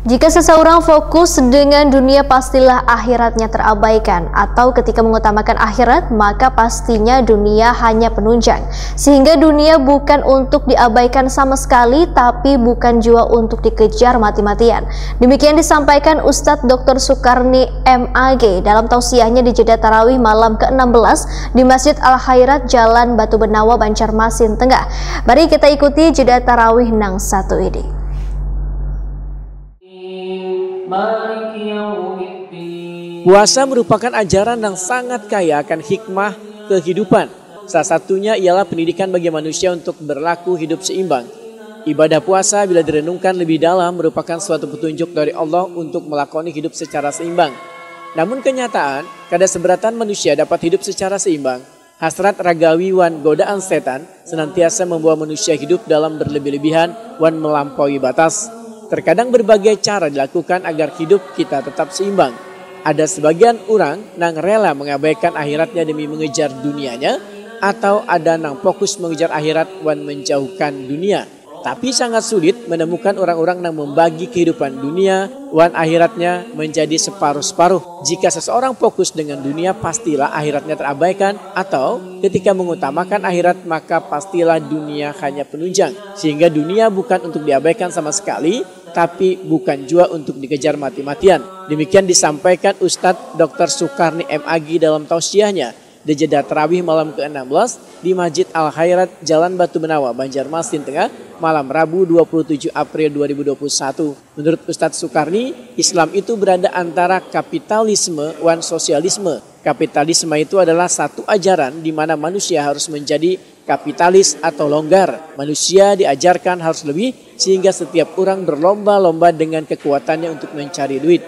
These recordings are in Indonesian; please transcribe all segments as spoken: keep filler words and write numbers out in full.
Jika seseorang fokus dengan dunia, pastilah akhiratnya terabaikan, atau ketika mengutamakan akhirat maka pastinya dunia hanya penunjang, sehingga dunia bukan untuk diabaikan sama sekali, tapi bukan juga untuk dikejar mati-matian. Demikian disampaikan Ustadz Doktor Sukarni M A G dalam tausiahnya di jeda tarawih malam ke enam belas di Masjid Al Khairat Jalan Batu Benawa, Banjarmasin Tengah. Mari kita ikuti jeda tarawih nang satu ini. Puasa merupakan ajaran yang sangat kaya akan hikmah kehidupan. Salah satunya ialah pendidikan bagi manusia untuk berlaku hidup seimbang. Ibadah puasa bila direnungkan lebih dalam merupakan suatu petunjuk dari Allah untuk melakoni hidup secara seimbang. Namun kenyataan, kadang seberatan manusia dapat hidup secara seimbang. Hasrat ragawi wan godaan setan senantiasa membawa manusia hidup dalam berlebih-lebihan wan melampaui batas. Terkadang berbagai cara dilakukan agar hidup kita tetap seimbang. Ada sebagian orang nang rela mengabaikan akhiratnya demi mengejar dunianya, atau ada nang fokus mengejar akhirat wan menjauhkan dunia. Tapi sangat sulit menemukan orang-orang yang membagi kehidupan dunia wan akhiratnya menjadi separuh-separuh. Jika seseorang fokus dengan dunia, pastilah akhiratnya terabaikan, atau ketika mengutamakan akhirat maka pastilah dunia hanya penunjang, sehingga dunia bukan untuk diabaikan sama sekali, tapi bukan juga untuk dikejar mati-matian. Demikian disampaikan Ustadz Doktor Sukarni M A G dalam tausiahnya di jeda tarawih malam ke enam belas di Masjid Al Khairat Jalan Batu Benawa, Banjarmasin Tengah, malam Rabu dua puluh tujuh April dua ribu dua puluh satu. Menurut Ustadz Sukarni, Islam itu berada antara kapitalisme dan sosialisme. Kapitalisme itu adalah satu ajaran di mana manusia harus menjadi kapitalis atau longgar. Manusia diajarkan harus lebih, sehingga setiap orang berlomba-lomba dengan kekuatannya untuk mencari duit.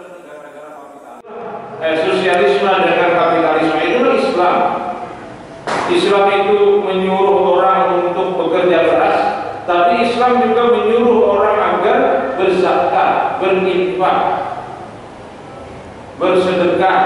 Eh, sosialisme dengan kapitalisme itu Islam. Islam itu menyuruh orang untuk bekerja keras, tapi Islam juga menyuruh orang agar berzakat, berinfak, bersedekah.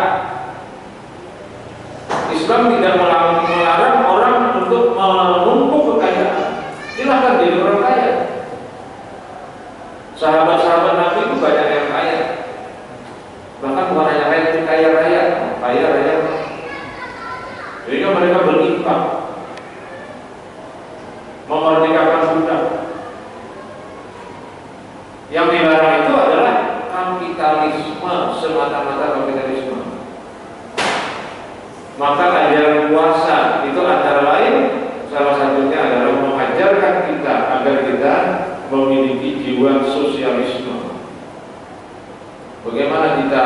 Islam tidak melarang orang untuk menumpuk kekayaan. Silahkan jadi orang kaya. Sahabat-sahabat Nabi itu banyak yang kaya. Bahkan bukan hanya kaya, tapi kaya raya, kaya raya. Sehingga mereka berinfak, memerdekakan budak. Yang dilarang itu adalah kapitalisme, semata-mata kapitalisme. Maka ajaran puasa itu antara lain, salah satunya adalah mengajarkan kita agar kita memiliki jiwa sosialisme. Bagaimana kita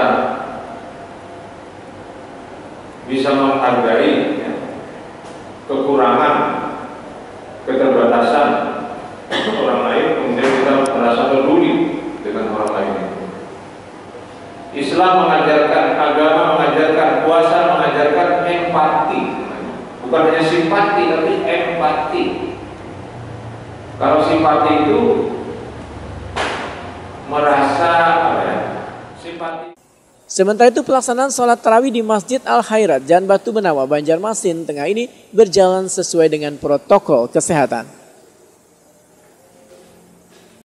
bisa menghargai ya, kekurangan, keterbatasan orang lain, kemudian kita merasa peduli dengan orang lain. Islam mengajarkan, agama mengajarkan, puasa mengajarkan empati, bukan hanya simpati tapi empati. Kalau simpati itu merasa apa ya, simpati. Sementara itu pelaksanaan sholat tarawih di Masjid Al Khairat Jalan Batu Benawa, Banjarmasin Tengah ini berjalan sesuai dengan protokol kesehatan.